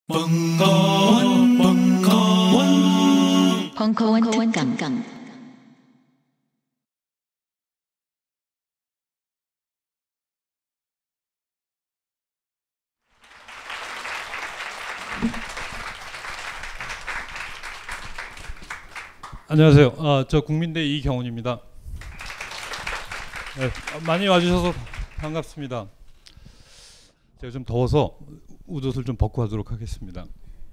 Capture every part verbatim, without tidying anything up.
벙커원, 벙커원, 벙커원 특강. 안녕하세요. 아, 저 국민대 이경훈입니다. 네, 많이 와주셔서 반갑습니다. 제가 좀 더워서 웃옷을 좀 벗고 하도록 하겠습니다.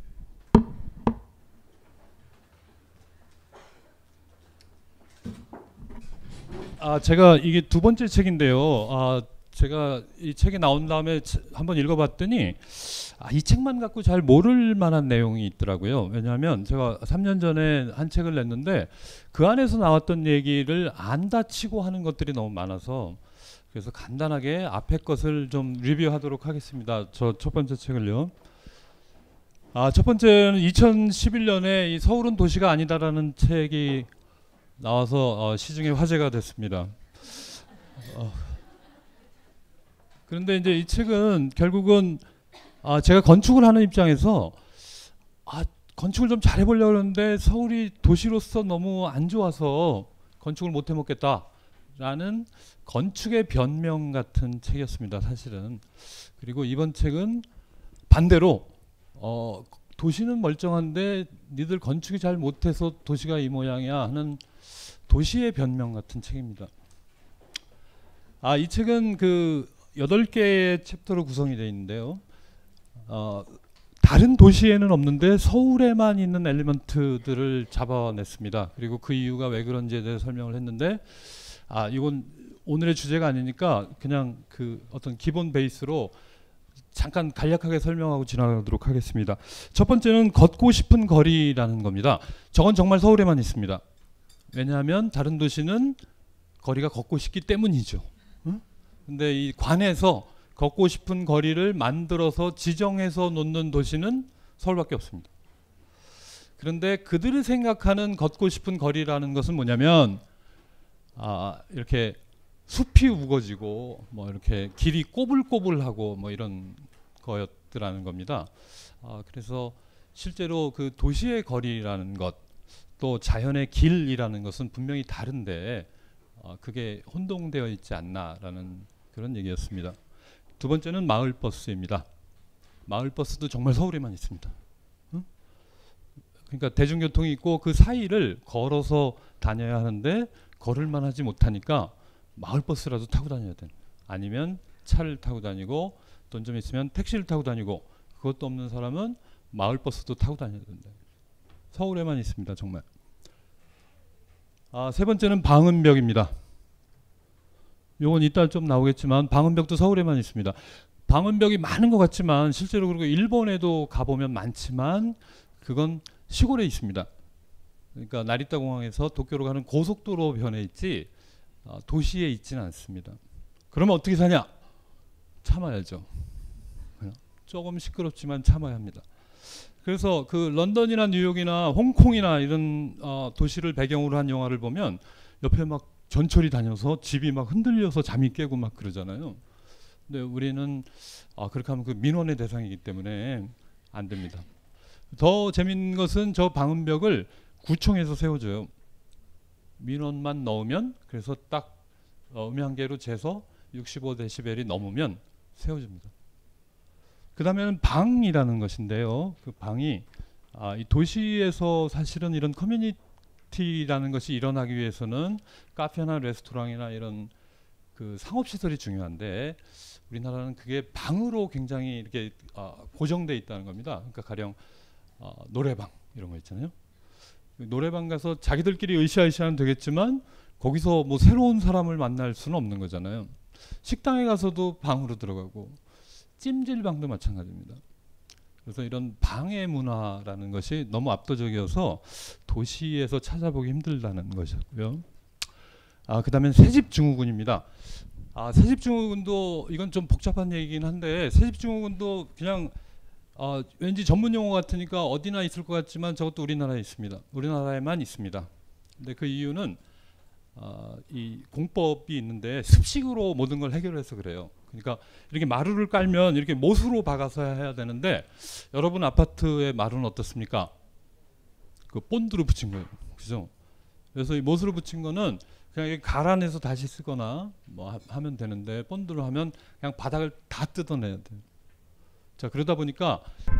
아, 제가 이게 두 번째 책인데요. 아, 제가 이 책이 나온 다음에 한번 읽어봤더니 아, 이 책만 갖고 잘 모를 만한 내용이 있더라고요. 왜냐하면 제가 삼 년 전에 한 책을 냈는데 그 안에서 나왔던 얘기를 안 다치고 하는 것들이 너무 많아서 그래서 간단하게 앞에 것을 좀 리뷰하도록 하겠습니다. 저 첫 번째 책을요. 아, 첫 번째는 이천십일 년에 이 서울은 도시가 아니다라는 책이 나와서 어, 시중에 화제가 됐습니다. 어, 그런데 이제 이 책은 결국은 아, 제가 건축을 하는 입장에서 아, 건축을 좀 잘해보려고 하는데 서울이 도시로서 너무 안 좋아서 건축을 못 해먹겠다라는 건축의 변명 같은 책이었습니다. 사실은. 그리고 이번 책은 반대로 어, 도시는 멀쩡한데 니들 건축이 잘 못해서 도시가 이 모양이야 하는 도시의 변명 같은 책입니다. 아, 이 책은 그 여덟 개의 챕터로 구성이 되어 있는데요. 어, 다른 도시에는 없는데 서울에만 있는 엘리먼트들을 잡아냈습니다. 그리고 그 이유가 왜 그런지에 대해 설명을 했는데 아, 이건 오늘의 주제가 아니니까 그냥 그 어떤 기본 베이스로 잠깐 간략하게 설명하고 지나가도록 하겠습니다. 첫 번째는 걷고 싶은 거리라는 겁니다. 저건 정말 서울에만 있습니다. 왜냐하면 다른 도시는 거리가 걷고 싶기 때문이죠. 응? 근데 이 관에서 걷고 싶은 거리를 만들어서 지정해서 놓는 도시는 서울밖에 없습니다. 그런데 그들이 생각하는 걷고 싶은 거리라는 것은 뭐냐면 아, 이렇게 숲이 우거지고 뭐 이렇게 길이 꼬불꼬불하고 뭐 이런 거였더라는 겁니다. 아, 그래서 실제로 그 도시의 거리라는 것, 또 자연의 길이라는 것은 분명히 다른데 어, 그게 혼동되어 있지 않나라는 그런 얘기였습니다. 두 번째는 마을버스입니다. 마을버스도 정말 서울에만 있습니다. 응? 그러니까 대중교통이 있고 그 사이를 걸어서 다녀야 하는데 걸을만 하지 못하니까 마을버스라도 타고 다녀야 돼. 아니면 차를 타고 다니고 돈 좀 있으면 택시를 타고 다니고 그것도 없는 사람은 마을버스도 타고 다녀야 된다. 서울에만 있습니다. 정말. 아, 세 번째는 방음벽입니다. 요건 이따 좀 나오겠지만 방음벽도 서울에만 있습니다. 방음벽이 많은 것 같지만 실제로 그리고 일본에도 가보면 많지만 그건 시골에 있습니다. 그러니까 나리타 공항에서 도쿄로 가는 고속도로 변에 있지 어, 도시에 있지는 않습니다. 그러면 어떻게 사냐? 참아야죠. 조금 시끄럽지만 참아야 합니다. 그래서 그 런던이나 뉴욕이나 홍콩이나 이런 어, 도시를 배경으로 한 영화를 보면 옆에 막 전철이 다녀서 집이 막 흔들려서 잠이 깨고 막 그러잖아요. 근데 우리는 아, 그렇게 하면 그 민원의 대상이기 때문에 안 됩니다. 더 재밌는 것은 저 방음벽을 구청에서 세워줘요. 민원만 넣으면 그래서 딱 어, 음향계로 재서 육십오 데시벨이 넘으면 세워줍니다. 그 다음에는 방이라는 것인데요. 그 방이 아, 이 도시에서 사실은 이런 커뮤니티라는 것이 일어나기 위해서는 카페나 레스토랑이나 이런 그 상업시설이 중요한데 우리나라는 그게 방으로 굉장히 이렇게 아, 고정되어 있다는 겁니다. 그러니까 가령 어, 노래방 이런 거 있잖아요. 노래방 가서 자기들끼리 으쌰으쌰는 되겠지만 거기서 뭐 새로운 사람을 만날 수는 없는 거잖아요. 식당에 가서도 방으로 들어가고 찜질방도 마찬가지입니다. 그래서 이런 방의 문화라는 것이 너무 압도적이어서 도시에서 찾아보기 힘들다는 것이었고요. 아, 그 다음에 새집증후군입니다. 아, 새집증후군도 이건 좀 복잡한 얘기긴 한데 새집증후군도 그냥 어, 왠지 전문 용어 같으니까 어디나 있을 것 같지만 저것도 우리나라에 있습니다. 우리나라에만 있습니다. 근데 그 이유는 어, 이 공법이 있는데 습식으로 모든 걸 해결해서 그래요. 그러니까 이렇게 마루를 깔면 이렇게 못으로 박아서 해야 되는데 여러분 아파트의 마루는 어떻습니까? 그 본드로 붙인 거예요. 그죠? 그래서 이 못으로 붙인 거는 그냥 이렇게 갈아내서 다시 쓰거나 뭐 하, 하면 되는데 본드로 하면 그냥 바닥을 다 뜯어내야 돼요. 자, 그러다 보니까